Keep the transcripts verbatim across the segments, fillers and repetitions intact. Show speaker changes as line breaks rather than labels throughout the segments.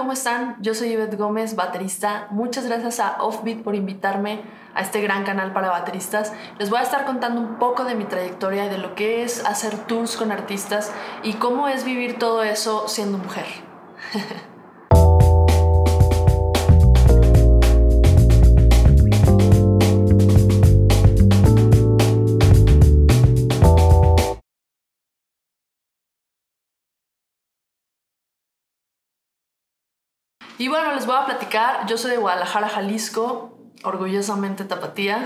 ¿cómo están? Yo soy Ivette Gómez, baterista. Muchas gracias a Offbeat por invitarme a este gran canal para bateristas. Les voy a estar contando un poco de mi trayectoria y de lo que es hacer tours con artistas y cómo es vivir todo eso siendo mujer. Y bueno, les voy a platicar. Yo soy de Guadalajara, Jalisco, orgullosamente tapatía.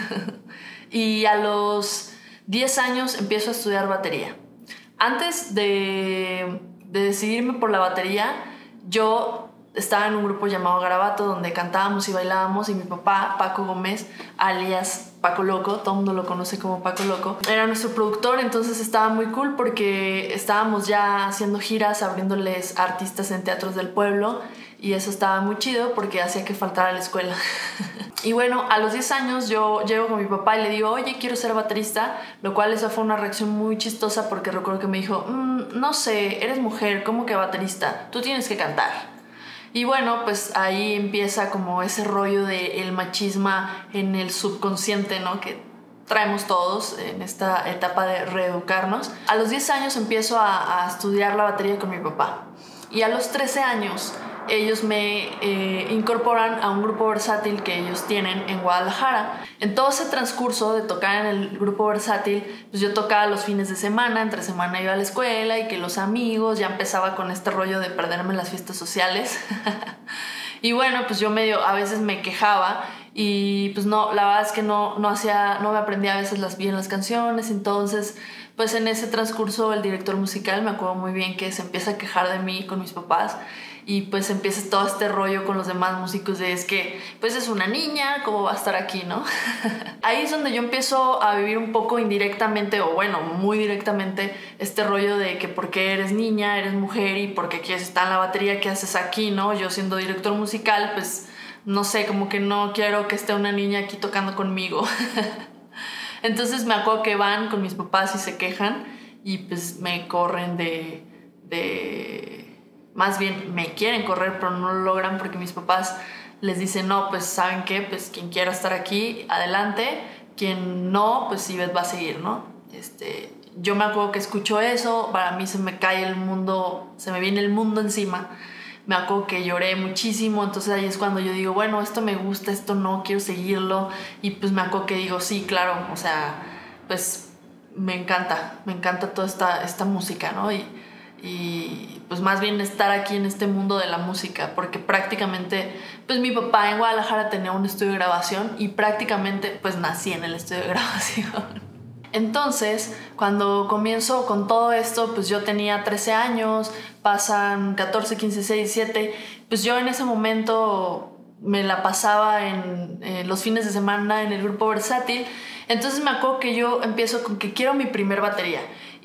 Y a los diez años empiezo a estudiar batería. Antes de, de decidirme por la batería, yo estaba en un grupo llamado Garabato, donde cantábamos y bailábamos, y mi papá, Paco Gómez, alias Paco Loco, todo el mundo lo conoce como Paco Loco, era nuestro productor. Entonces estaba muy cool porque estábamos ya haciendo giras, abriéndoles a artistas en teatros del pueblo, y eso estaba muy chido porque hacía que faltara a la escuela. Y bueno, a los diez años yo llego con mi papá y le digo, oye, quiero ser baterista, lo cual esa fue una reacción muy chistosa porque recuerdo que me dijo, mmm, no sé, eres mujer, ¿cómo que baterista? Tú tienes que cantar. Y bueno, pues ahí empieza como ese rollo del machismo en el subconsciente, ¿no? Que traemos todos en esta etapa de reeducarnos. A los diez años empiezo a, a estudiar la batería con mi papá. Y a los trece años ellos me eh, incorporan a un grupo versátil que ellos tienen en Guadalajara. En todo ese transcurso de tocar en el grupo versátil, pues yo tocaba los fines de semana, entre semana iba a la escuela y que los amigos, ya empezaba con este rollo de perderme en las fiestas sociales. Y bueno, pues yo medio a veces me quejaba y pues no, la verdad es que no, no hacía, no me aprendía a veces las, bien las canciones. Entonces pues en ese transcurso el director musical, me acuerdo muy bien que se empieza a quejar de mí con mis papás. Y pues empieza todo este rollo con los demás músicos de es que pues es una niña, ¿cómo va a estar aquí, no? Ahí es donde yo empiezo a vivir un poco indirectamente, o bueno, muy directamente, este rollo de que porque eres niña, eres mujer y porque quieres estar en la batería, ¿qué haces aquí, no? Yo siendo director musical, pues no sé, como que no quiero que esté una niña aquí tocando conmigo. Entonces me acuerdo que van con mis papás y se quejan y pues me corren de... de más bien me quieren correr, pero no lo logran porque mis papás les dicen, no, pues ¿saben qué? Pues quien quiera estar aquí, adelante. Quien no, pues Ivette va a seguir, ¿no? Este, yo me acuerdo que escucho eso, para mí se me cae el mundo, se me viene el mundo encima. Me acuerdo que lloré muchísimo, entonces ahí es cuando yo digo, bueno, esto me gusta, esto no, quiero seguirlo. Y pues me acuerdo que digo, sí, claro, o sea, pues me encanta, me encanta toda esta, esta música, ¿no? Y, y pues más bien estar aquí en este mundo de la música, porque prácticamente pues mi papá en Guadalajara tenía un estudio de grabación y prácticamente pues nací en el estudio de grabación. Entonces cuando comienzo con todo esto, pues yo tenía trece años, pasan catorce, quince, dieciséis, diecisiete, pues yo en ese momento me la pasaba en eh, los fines de semana en el grupo versátil. Entonces me acuerdo que yo empiezo con que quiero mi primer batería.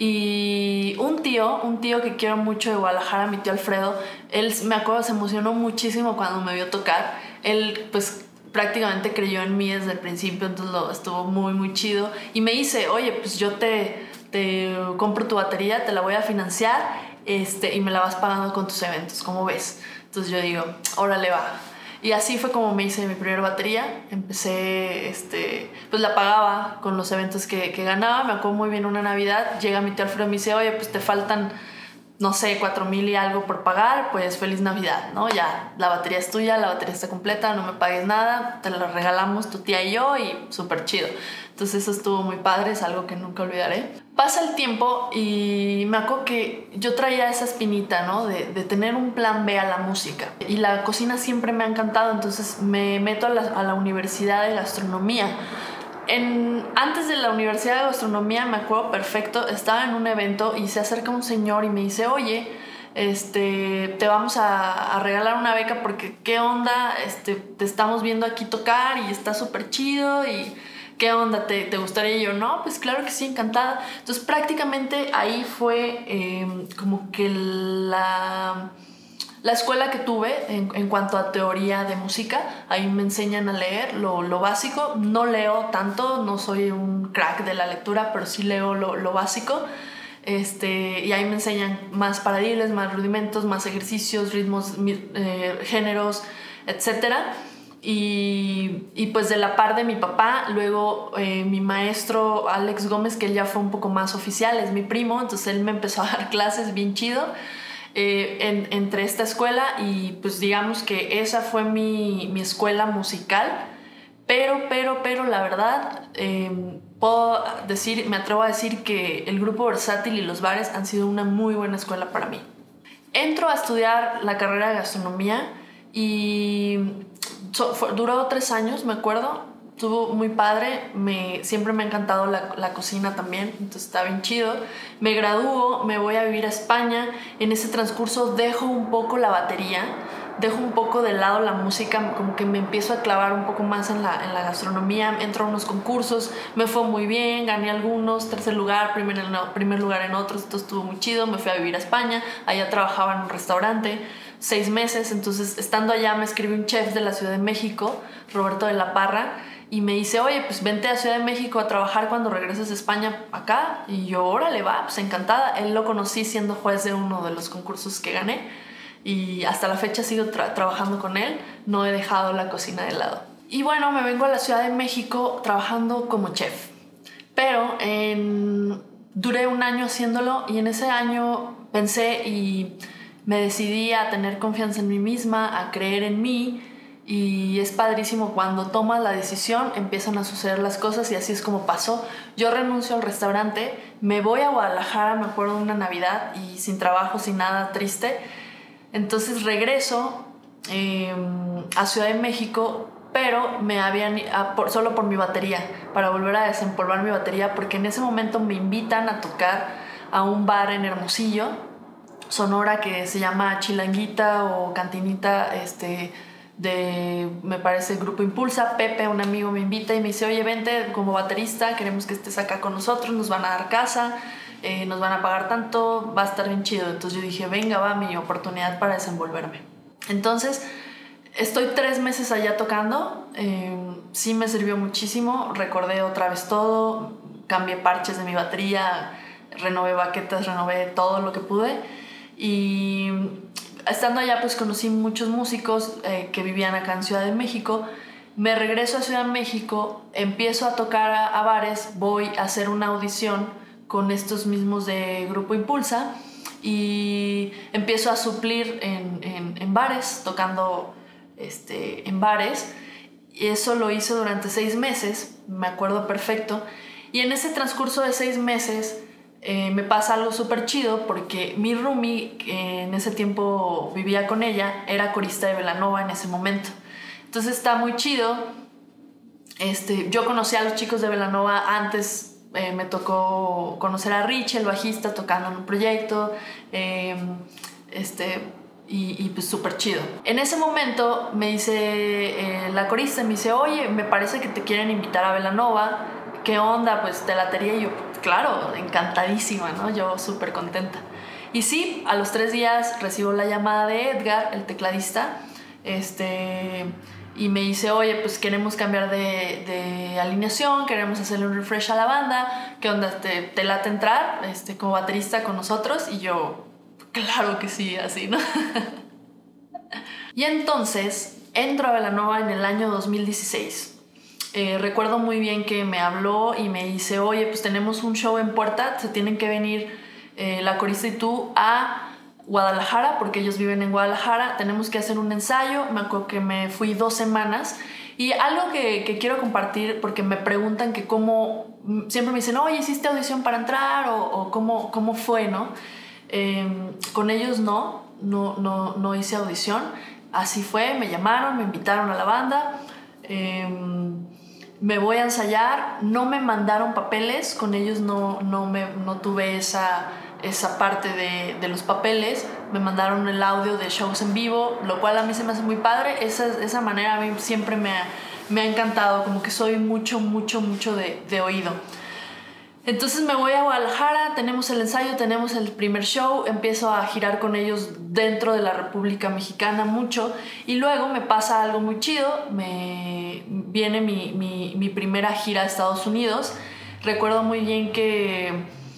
Y un tío, un tío que quiero mucho de Guadalajara, mi tío Alfredo, él me acuerdo se emocionó muchísimo cuando me vio tocar. Él pues prácticamente creyó en mí desde el principio, entonces lo, estuvo muy muy chido. Y me dice, oye, pues yo te, te compro tu batería, te la voy a financiar este, y me la vas pagando con tus eventos, ¿cómo ves? Entonces yo digo, órale va. Y así fue como me hice mi primera batería. Empecé, este, pues la pagaba con los eventos que, que ganaba. Me acuerdo muy bien una Navidad, llega mi tío Alfredo y me dice, oye, pues te faltan, no sé, cuatro mil y algo por pagar, pues feliz Navidad, ¿no? Ya, la batería es tuya, la batería está completa, no me pagues nada, te la regalamos tu tía y yo y súper chido. Entonces eso estuvo muy padre, es algo que nunca olvidaré. Pasa el tiempo y me acuerdo que yo traía esa espinita, ¿no? De, de tener un plan B a la música. Y la cocina siempre me ha encantado, entonces me meto a la, a la Universidad de Gastronomía. En, antes de la Universidad de Gastronomía, me acuerdo perfecto, estaba en un evento y se acerca un señor y me dice, oye, este, te vamos a, a regalar una beca porque qué onda, este, te estamos viendo aquí tocar y está súper chido y qué onda, ¿te, te gustaría? Y yo, no, pues claro que sí, encantada. Entonces prácticamente ahí fue eh, como que la... La escuela que tuve en, en cuanto a teoría de música, ahí me enseñan a leer lo, lo básico. No leo tanto, no soy un crack de la lectura, pero sí leo lo, lo básico. Este, y ahí me enseñan más paradiles, más rudimentos, más ejercicios, ritmos, eh, géneros, etcétera. Y, y pues de la par de mi papá, luego eh, mi maestro Alex Gómez, que él ya fue un poco más oficial, es mi primo, entonces él me empezó a dar clases bien chido eh, en, entre esta escuela, y pues digamos que esa fue mi, mi escuela musical. Pero, pero, pero la verdad, eh, puedo decir, me atrevo a decir que el Grupo Versátil y los bares han sido una muy buena escuela para mí. Entro a estudiar la carrera de gastronomía y so, fue, duró tres años, me acuerdo. Estuvo muy padre, me, siempre me ha encantado la, la cocina también, entonces está bien chido. Me gradúo, me voy a vivir a España. En ese transcurso dejo un poco la batería, dejo un poco de lado la música, como que me empiezo a clavar un poco más en la, en la gastronomía. Entro a unos concursos, me fue muy bien, gané algunos, tercer lugar, primer, primer lugar en otros, entonces estuvo muy chido. Me fui a vivir a España, allá trabajaba en un restaurante seis meses, entonces estando allá me escribe un chef de la Ciudad de México, Roberto de la Parra, y me dice, oye, pues vente a Ciudad de México a trabajar cuando regreses a España acá. Y yo, órale, va, pues encantada. Él lo conocí siendo juez de uno de los concursos que gané, y hasta la fecha sigo tra- trabajando con él, no he dejado la cocina de lado. Y bueno, me vengo a la Ciudad de México trabajando como chef, pero en... duré un año haciéndolo, y en ese año pensé y me decidí a tener confianza en mí misma, a creer en mí, y es padrísimo cuando tomas la decisión, empiezan a suceder las cosas, y así es como pasó. Yo renuncio al restaurante, me voy a Guadalajara, me acuerdo de una Navidad, y sin trabajo, sin nada, triste. Entonces regreso eh, a Ciudad de México, pero me habían a, por, solo por mi batería, para volver a desempolvar mi batería, porque en ese momento me invitan a tocar a un bar en Hermosillo, Sonora, que se llama Chilanguita o Cantinita, este, de, me parece, Grupo Impulsa. Pepe, un amigo, me invita y me dice, oye, vente como baterista, queremos que estés acá con nosotros, nos van a dar casa, eh, nos van a pagar tanto, va a estar bien chido. Entonces yo dije, venga, va, mi oportunidad para desenvolverme. Entonces estoy tres meses allá tocando, eh, sí me sirvió muchísimo, recordé otra vez todo, cambié parches de mi batería, renové baquetas, renové todo lo que pude. Y estando allá pues conocí muchos músicos eh, que vivían acá en Ciudad de México. Me regreso a Ciudad de México, empiezo a tocar a, a bares, voy a hacer una audición con estos mismos de Grupo Impulsa, y empiezo a suplir en, en, en bares, tocando este, en bares. Y eso lo hice durante seis meses, me acuerdo perfecto. Y en ese transcurso de seis meses eh, me pasa algo súper chido, porque mi roomie, que en ese tiempo vivía con ella, era corista de Belanova en ese momento. Entonces está muy chido. Este, yo conocí a los chicos de Belanova antes. Eh, me tocó conocer a Rich, el bajista, tocando en un proyecto. Eh, este... Y, y pues súper chido. En ese momento me dice eh, la corista, me dice, oye, me parece que te quieren invitar a Belanova, ¿qué onda? Pues te latería. Y yo, claro, encantadísima, ¿no? Yo súper contenta. Y sí, a los tres días recibo la llamada de Edgar, el tecladista, este, y me dice, oye, pues queremos cambiar de, de alineación, queremos hacerle un refresh a la banda, ¿qué onda? ¿Te, te late entrar este, como baterista con nosotros? Y yo, claro que sí, así, ¿no? Y entonces entro a Belanova en el año dos mil dieciséis. Eh, recuerdo muy bien que me habló y me dice, oye, pues tenemos un show en puerta, se tienen que venir eh, la corista y tú a Guadalajara, porque ellos viven en Guadalajara, tenemos que hacer un ensayo. Me acuerdo que me fui dos semanas. Y algo que, que quiero compartir, porque me preguntan que cómo, siempre me dicen, oye, ¿hiciste audición para entrar? O, o cómo, cómo fue, ¿no? Eh, con ellos no, no, no, no hice audición. Así fue, me llamaron, me invitaron a la banda, eh, me voy a ensayar, no me mandaron papeles, con ellos no, no, me, no tuve esa, esa parte de, de los papeles, me mandaron el audio de shows en vivo, lo cual a mí se me hace muy padre. Esa, esa manera a mí siempre me ha, me ha encantado, como que soy mucho, mucho, mucho de, de oído. Entonces me voy a Guadalajara, tenemos el ensayo, tenemos el primer show, empiezo a girar con ellos dentro de la República Mexicana mucho, y luego me pasa algo muy chido, me viene mi, mi, mi primera gira a Estados Unidos. Recuerdo muy bien que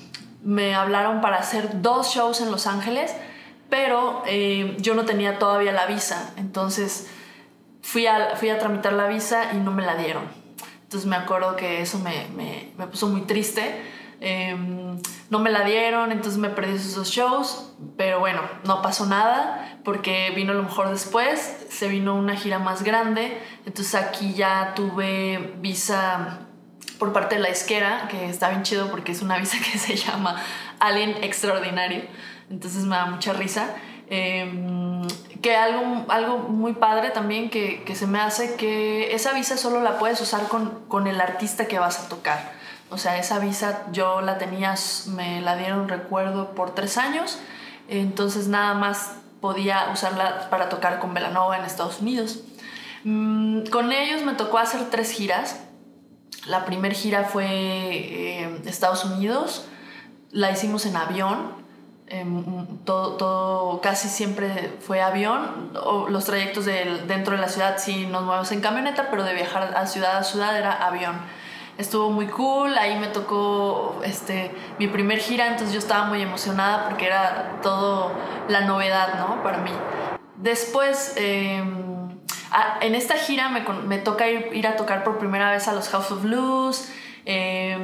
me hablaron para hacer dos shows en Los Ángeles, pero eh, yo no tenía todavía la visa, entonces fui a, fui a tramitar la visa y no me la dieron. Entonces me acuerdo que eso me, me, me puso muy triste. Eh, no me la dieron, entonces me perdí esos dos shows, pero bueno, no pasó nada porque vino lo mejor después, se vino una gira más grande, entonces aquí ya tuve visa por parte de la disquera, que está bien chido porque es una visa que se llama Alien Extraordinario, entonces me da mucha risa. Eh, que algo, algo muy padre también que, que se me hace, que esa visa solo la puedes usar con, con el artista que vas a tocar. O sea, esa visa yo la tenía, me la dieron, recuerdo, por tres años, entonces nada más podía usarla para tocar con Belanova en Estados Unidos. Mm, con ellos me tocó hacer tres giras. La primera gira fue eh, Estados Unidos, la hicimos en avión. Eh, todo, todo, casi siempre fue avión. O los trayectos de, dentro de la ciudad sí nos movemos en camioneta, pero de viajar a ciudad a ciudad era avión. Estuvo muy cool, ahí me tocó este, mi primer gira, entonces yo estaba muy emocionada porque era todo la novedad, ¿no? Para mí. Después, eh, a, en esta gira me, me toca ir, ir a tocar por primera vez a los House of Blues, eh,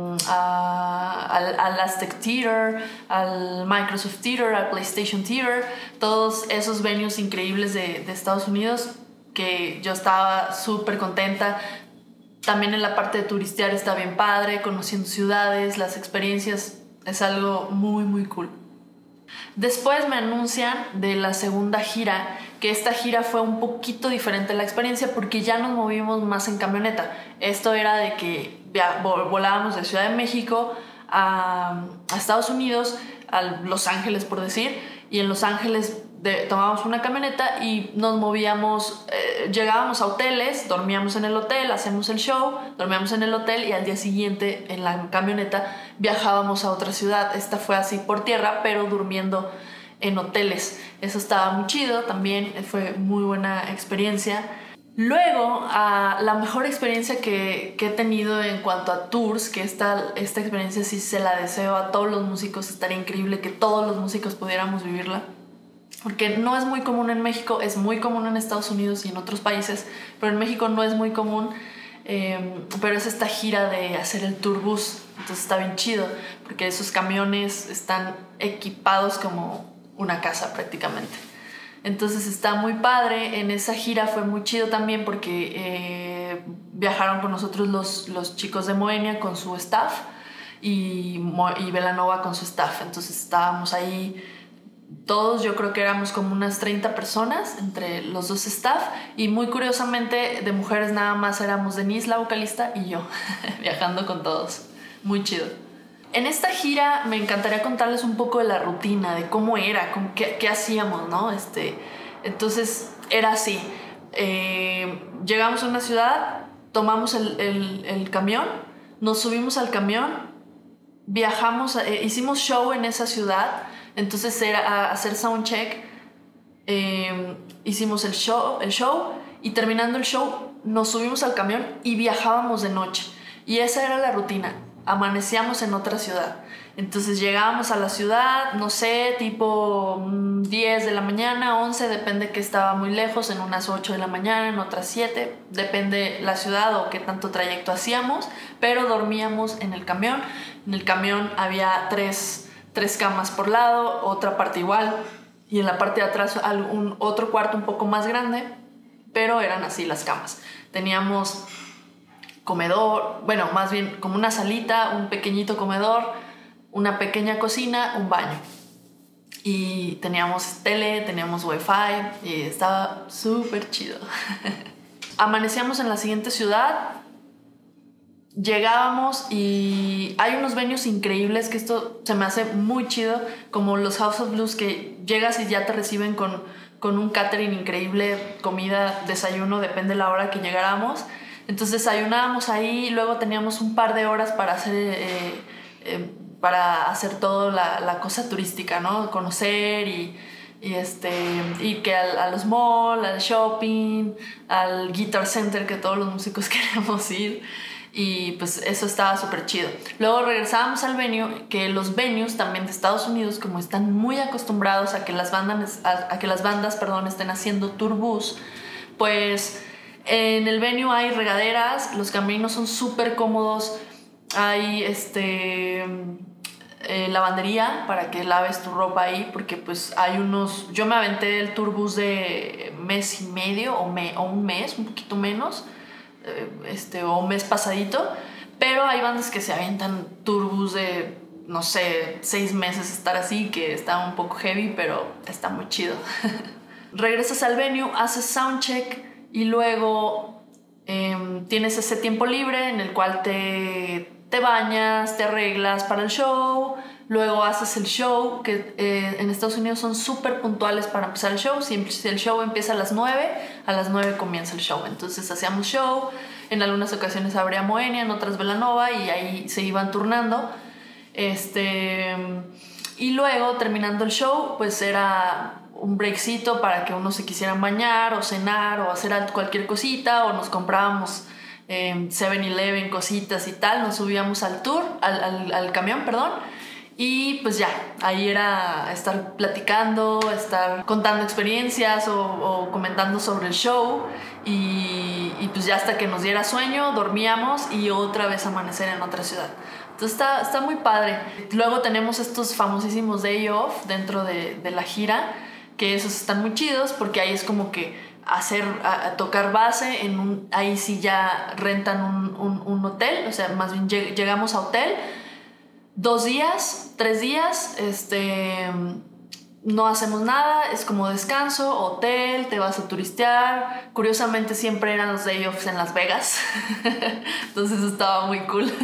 a, al, al Aztec Theater, al Microsoft Theater, al PlayStation Theater, todos esos venues increíbles de, de Estados Unidos que yo estaba súper contenta. También en la parte de turistear está bien padre, conociendo ciudades, las experiencias, es algo muy muy cool. Después me anuncian de la segunda gira, que esta gira fue un poquito diferente la experiencia porque ya nos movimos más en camioneta. Esto era de que volábamos de Ciudad de México a, a Estados Unidos, a Los Ángeles por decir, y en Los Ángeles de, tomábamos una camioneta y nos movíamos, eh, llegábamos a hoteles, dormíamos en el hotel, hacemos el show, dormíamos en el hotel y al día siguiente en la camioneta viajábamos a otra ciudad. Esta fue así por tierra, pero durmiendo en hoteles. Eso estaba muy chido, también fue muy buena experiencia. Luego, uh, la mejor experiencia que, que he tenido en cuanto a tours, que esta, esta experiencia sí se la deseo a todos los músicos, estaría increíble que todos los músicos pudiéramos vivirla, porque no es muy común en México, es muy común en Estados Unidos y en otros países, pero en México no es muy común, eh, pero es esta gira de hacer el tour bus, entonces está bien chido, porque esos camiones están equipados como una casa prácticamente. Entonces está muy padre. En esa gira fue muy chido también porque eh, viajaron con nosotros los, los chicos de Moenia con su staff y, y Belanova con su staff. Entonces estábamos ahí todos, yo creo que éramos como unas treinta personas entre los dos staff, y muy curiosamente de mujeres nada más éramos Denise, la vocalista, y yo viajando con todos. Muy chido. En esta gira me encantaría contarles un poco de la rutina, de cómo era, cómo, qué, qué hacíamos, ¿no? Este, entonces era así. Eh, llegamos a una ciudad, tomamos el, el, el camión, nos subimos al camión, viajamos, eh, hicimos show en esa ciudad, entonces era a hacer soundcheck, eh, hicimos el show, el show y terminando el show nos subimos al camión y viajábamos de noche. Y esa era la rutina. Amanecíamos en otra ciudad. Entonces llegábamos a la ciudad, no sé, tipo diez de la mañana, once, depende que estaba muy lejos, en unas ocho de la mañana, en otras siete, depende la ciudad o qué tanto trayecto hacíamos, pero dormíamos en el camión. En el camión había tres, tres camas por lado, otra parte igual, y en la parte de atrás algún otro cuarto un poco más grande, pero eran así las camas. Teníamos comedor, bueno, más bien como una salita, un pequeñito comedor, una pequeña cocina, un baño. Y teníamos tele, teníamos wifi y estaba súper chido. Amanecíamos en la siguiente ciudad, llegábamos y hay unos venues increíbles que esto se me hace muy chido, como los House of Blues, que llegas y ya te reciben con, con un catering increíble, comida, desayuno, depende de la hora que llegáramos. Entonces desayunábamos ahí y luego teníamos un par de horas para hacer, eh, eh, para hacer toda la, la cosa turística, ¿no? Conocer y, y, este, y que al, a los malls, al shopping, al Guitar Center, que todos los músicos queremos ir. Y pues eso estaba súper chido. Luego regresábamos al venue, que los venues también de Estados Unidos, como están muy acostumbrados a que las bandas, a, a que las bandas perdón, estén haciendo tour bus, pues en el venue hay regaderas, los camerinos son súper cómodos, hay este, eh, lavandería para que laves tu ropa ahí, porque pues hay unos... Yo me aventé el tour bus de mes y medio o, me, o un mes, un poquito menos, Este, o un mes pasadito, pero hay bandas que se avientan turbos de, no sé, seis meses estar así, que está un poco heavy, pero está muy chido. Regresas al venue, haces soundcheck y luego eh, tienes ese tiempo libre en el cual te, te bañas, te arreglas para el show, luego haces el show, que eh, en Estados Unidos son súper puntuales para empezar el show. Si el show empieza a las nueve, a las nueve comienza el show. Entonces hacíamos show, en algunas ocasiones abría Moenia, en otras Belanova, y ahí se iban turnando. Este, y luego, terminando el show, pues era un breakcito para que uno se quisieran bañar o cenar o hacer cualquier cosita, o nos comprábamos eh, seven eleven, cositas y tal. Nos subíamos al tour, al, al, al camión, perdón. Y pues ya, ahí era estar platicando, estar contando experiencias o, o comentando sobre el show. Y, y pues ya hasta que nos diera sueño, dormíamos y otra vez amanecer en otra ciudad. Entonces está, está muy padre. Luego tenemos estos famosísimos day off dentro de, de la gira, que esos están muy chidos porque ahí es como que hacer, a, a tocar base en un... Ahí sí ya rentan un, un, un hotel, o sea, más bien lleg, llegamos a hotel. Dos días, tres días, este, no hacemos nada, es como descanso, hotel, te vas a turistear. Curiosamente siempre eran los day offs en Las Vegas, entonces estaba muy cool.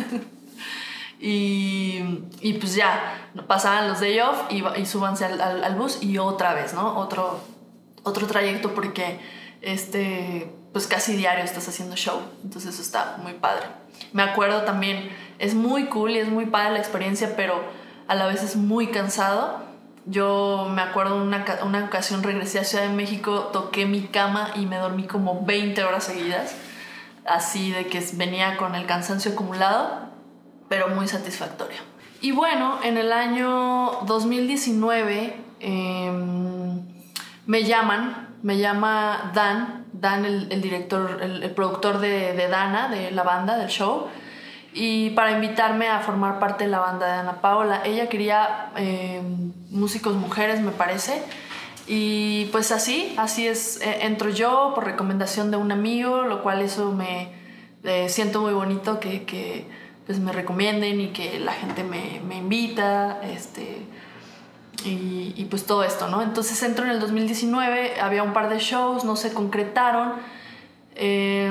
y, y pues ya, pasaban los day off y, y súbanse al, al, al bus y otra vez, ¿no? Otro, otro trayecto porque este, pues casi diario estás haciendo show, entonces eso está muy padre. Me acuerdo también, es muy cool y es muy padre la experiencia, pero a la vez es muy cansado. Yo me acuerdo una, una ocasión regresé a Ciudad de México, toqué mi cama y me dormí como veinte horas seguidas, así de que venía con el cansancio acumulado, pero muy satisfactorio. Y bueno, en el año dos mil diecinueve eh, me llaman, me llama Dan, Dan, el, el director, el, el productor de, de Dana, de la banda, del show, y para invitarme a formar parte de la banda de Ana Paola. Ella quería eh, músicos mujeres, me parece, y pues así, así es, eh, entro yo por recomendación de un amigo, lo cual eso me eh, siento muy bonito que, que pues me recomienden y que la gente me, me invita, este... Y, y pues todo esto, ¿no? Entonces entro en el dos mil diecinueve, había un par de shows, no se concretaron. Eh,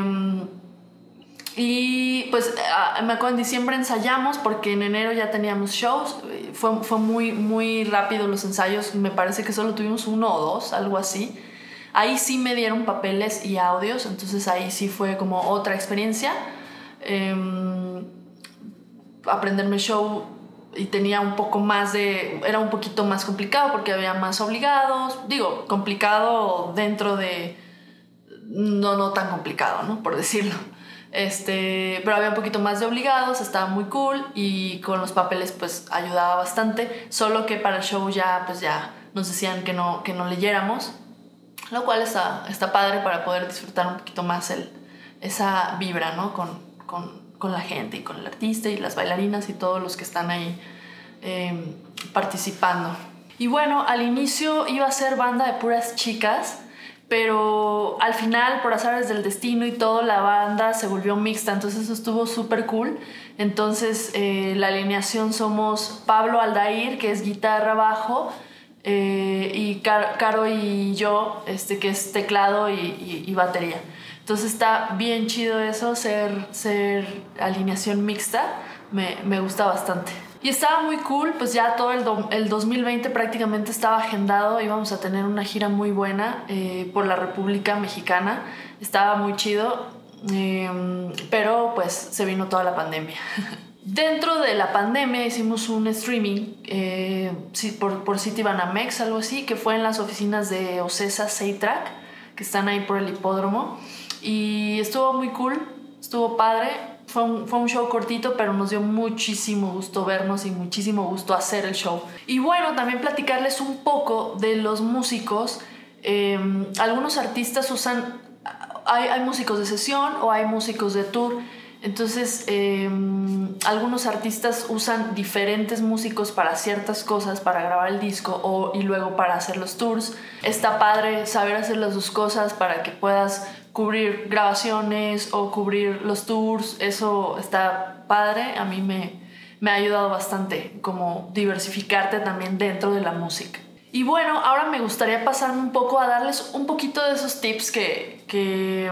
y pues me acuerdo, en diciembre ensayamos porque en enero ya teníamos shows. Fue, fue muy, muy rápido los ensayos, me parece que solo tuvimos uno o dos, algo así. Ahí sí me dieron papeles y audios, entonces ahí sí fue como otra experiencia. Eh, aprenderme el show... y tenía un poco más de... Era un poquito más complicado porque había más obligados. Digo, complicado dentro de... No, no tan complicado, ¿no? Por decirlo. Este, pero había un poquito más de obligados, estaba muy cool y con los papeles pues ayudaba bastante. Solo que para el show ya, pues ya nos decían que no, que no leyéramos. Lo cual está, está padre para poder disfrutar un poquito más el, esa vibra, ¿no? Con... con con la gente y con el artista y las bailarinas y todos los que están ahí eh, participando. Y bueno, al inicio iba a ser banda de puras chicas, pero al final, por azares del destino y todo, la banda se volvió mixta, entonces eso estuvo súper cool. Entonces eh, la alineación somos Pablo Aldair, que es guitarra, bajo, eh, y Car Caro y yo, este, que es teclado y, y, y batería. Entonces está bien chido eso, ser, ser alineación mixta, me, me gusta bastante. Y estaba muy cool, pues ya todo el, do, el dos mil veinte prácticamente estaba agendado, íbamos a tener una gira muy buena eh, por la República Mexicana, estaba muy chido, eh, pero pues se vino toda la pandemia. Dentro de la pandemia hicimos un streaming eh, por, por Citibanamex, algo así, que fue en las oficinas de Ocesa Seitrack, que están ahí por el hipódromo. Y estuvo muy cool, estuvo padre. fue un, fue un show cortito, pero nos dio muchísimo gusto vernos y muchísimo gusto hacer el show. Y bueno, también platicarles un poco de los músicos. Eh, algunos artistas usan, hay, hay músicos de sesión o hay músicos de tour. Entonces, eh, algunos artistas usan diferentes músicos para ciertas cosas, para grabar el disco o, y luego para hacer los tours. Está padre saber hacer las dos cosas para que puedas cubrir grabaciones o cubrir los tours. Eso está padre. A mí me, me ha ayudado bastante como diversificarte también dentro de la música. Y bueno, ahora me gustaría pasarme un poco a darles un poquito de esos tips que... que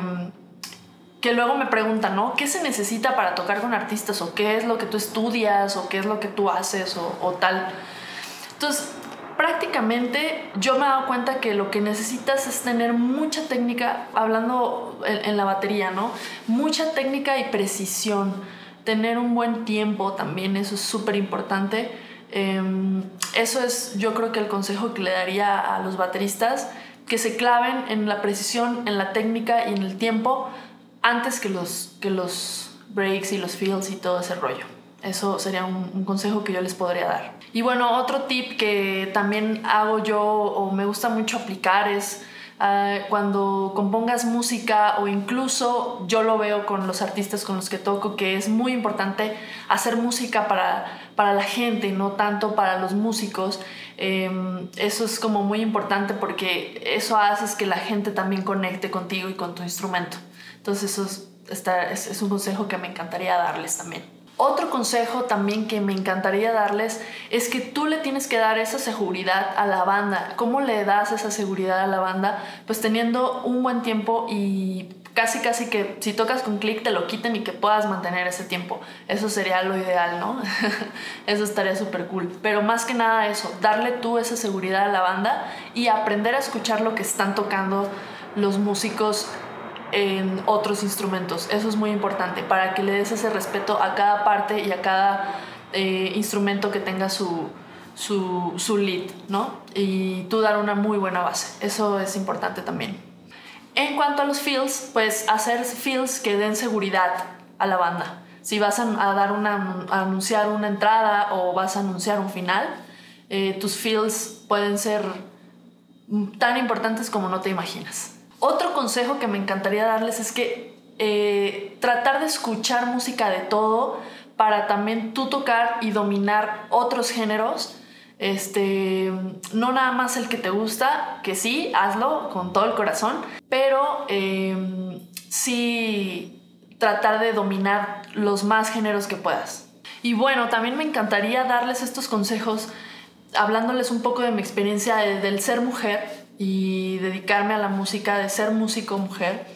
que luego me preguntan, ¿no? ¿Qué se necesita para tocar con artistas? ¿O qué es lo que tú estudias? ¿O qué es lo que tú haces? O, o tal. Entonces, prácticamente yo me he dado cuenta que lo que necesitas es tener mucha técnica, hablando en, en la batería, ¿no? Mucha técnica y precisión. Tener un buen tiempo también, eso es súper importante. Eh, eso es, yo creo que el consejo que le daría a los bateristas, que se claven en la precisión, en la técnica y en el tiempo, antes que los, que los breaks y los fills y todo ese rollo. Eso sería un, un consejo que yo les podría dar. Y bueno, otro tip que también hago yo o me gusta mucho aplicar es uh, cuando compongas música, o incluso yo lo veo con los artistas con los que toco, que es muy importante hacer música para, para la gente, no tanto para los músicos. Eh, eso es como muy importante porque eso hace que la gente también conecte contigo y con tu instrumento. Entonces eso es, está, es, es un consejo que me encantaría darles también. Otro consejo también que me encantaría darles es que tú le tienes que dar esa seguridad a la banda. ¿Cómo le das esa seguridad a la banda? Pues teniendo un buen tiempo y casi casi que si tocas con clic te lo quiten y que puedas mantener ese tiempo. Eso sería lo ideal, ¿no? Eso estaría súper cool. Pero más que nada eso, darle tú esa seguridad a la banda y aprender a escuchar lo que están tocando los músicos en otros instrumentos. Eso es muy importante para que le des ese respeto a cada parte y a cada eh, instrumento que tenga su, su, su lead, ¿no? Y tú dar una muy buena base. Eso es importante también. En cuanto a los fills, pues hacer fills que den seguridad a la banda. Si vas a, a dar una, a anunciar una entrada o vas a anunciar un final, eh, tus fills pueden ser tan importantes como no te imaginas. Otro consejo que me encantaría darles es que eh, tratar de escuchar música de todo para también tú tocar y dominar otros géneros. Este, no nada más el que te gusta, que sí, hazlo con todo el corazón, pero eh, sí tratar de dominar los más géneros que puedas. Y bueno, también me encantaría darles estos consejos hablándoles un poco de mi experiencia de, del ser mujer y dedicarme a la música, de ser músico mujer.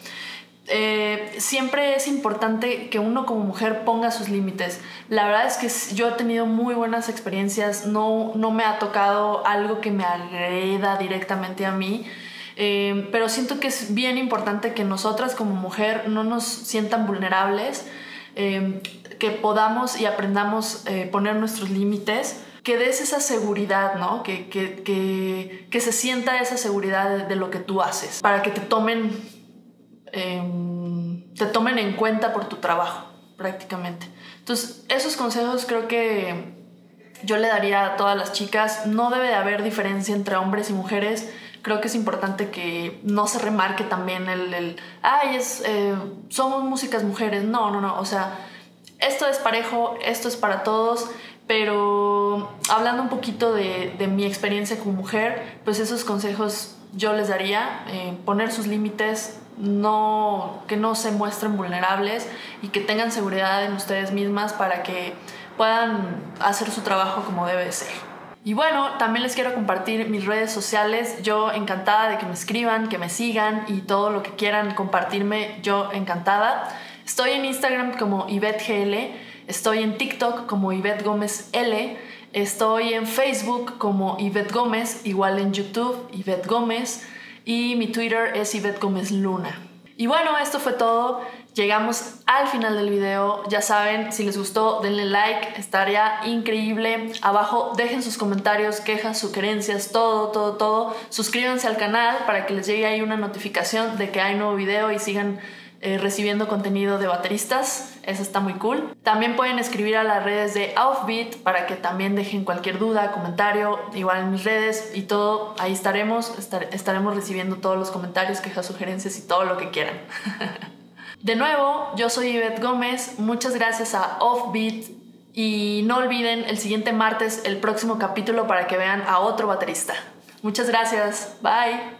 Eh, siempre es importante que uno como mujer ponga sus límites. La verdad es que yo he tenido muy buenas experiencias, no, no me ha tocado algo que me agreda directamente a mí, eh, pero siento que es bien importante que nosotras como mujer no nos sientan vulnerables, eh, que podamos y aprendamos a eh, poner nuestros límites, que des esa seguridad, ¿no? Que, que, que, que se sienta esa seguridad de, de lo que tú haces, para que te tomen, eh, te tomen en cuenta por tu trabajo, prácticamente. Entonces, esos consejos creo que yo le daría a todas las chicas. No debe de haber diferencia entre hombres y mujeres. Creo que es importante que no se remarque también el, el ay, es, eh, somos músicas mujeres. No, no, no. O sea, esto es parejo, esto es para todos. Pero hablando un poquito de, de mi experiencia como mujer, pues esos consejos yo les daría, eh, poner sus límites, no, que no se muestren vulnerables y que tengan seguridad en ustedes mismas para que puedan hacer su trabajo como debe ser. Y bueno, también les quiero compartir mis redes sociales. Yo encantada de que me escriban, que me sigan y todo lo que quieran compartirme, yo encantada. Estoy en Instagram como Ivette G L. Estoy en TikTok como Ivette Gómez L. Estoy en Facebook como Ivette Gómez, igual en YouTube, Ivette Gómez. Y mi Twitter es Ivette Gómez Luna. Y bueno, esto fue todo. Llegamos al final del video. Ya saben, si les gustó, denle like. Estaría increíble. Abajo dejen sus comentarios, quejas, sugerencias, todo, todo, todo. Suscríbanse al canal para que les llegue ahí una notificación de que hay nuevo video y sigan eh, recibiendo contenido de bateristas. Eso está muy cool. También pueden escribir a las redes de Offbeat para que también dejen cualquier duda, comentario, igual en mis redes y todo. Ahí estaremos, estar, estaremos recibiendo todos los comentarios, quejas, sugerencias y todo lo que quieran. De nuevo, yo soy Ivette Gómez. Muchas gracias a Offbeat. Y no olviden el siguiente martes el próximo capítulo para que vean a otro baterista. Muchas gracias. Bye.